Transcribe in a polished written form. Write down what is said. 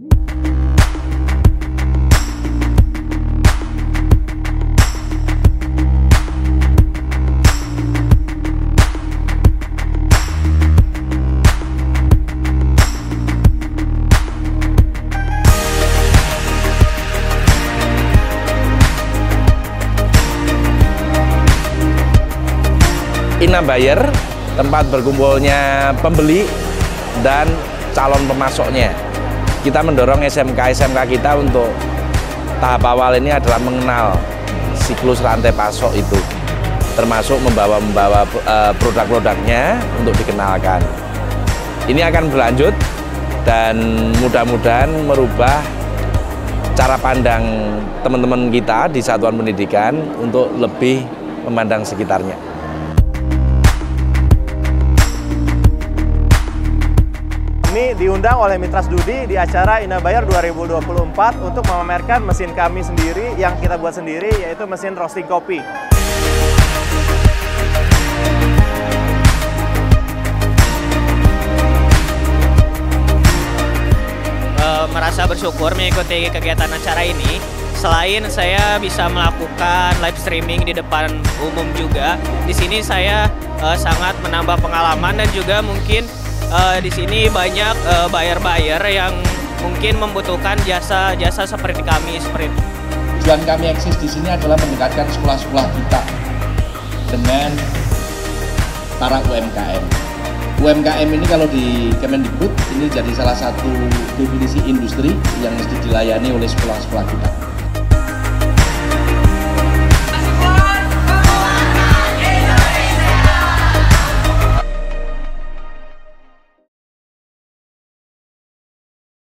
Inabuyer, tempat berkumpulnya pembeli dan calon pemasoknya. Kita mendorong SMK kita untuk tahap awal ini adalah mengenal siklus rantai pasok itu, termasuk membawa produk-produknya untuk dikenalkan. Ini akan berlanjut dan mudah-mudahan merubah cara pandang teman-teman kita di satuan pendidikan untuk lebih memandang sekitarnya. Kami diundang oleh Mitra Studi di acara Inabuyer 2024 untuk memamerkan mesin kami sendiri yang kita buat sendiri, yaitu mesin roasting kopi. Merasa bersyukur mengikuti kegiatan acara ini. Selain saya bisa melakukan live streaming di depan umum juga, di sini saya sangat menambah pengalaman dan juga mungkin di sini banyak buyer-buyer yang mungkin membutuhkan jasa-jasa seperti kami. Tujuan kami eksis di sini adalah mendekatkan sekolah-sekolah kita dengan para UMKM. UMKM ini kalau di Kemendikbud ini jadi salah satu definisi industri yang mesti dilayani oleh sekolah-sekolah kita.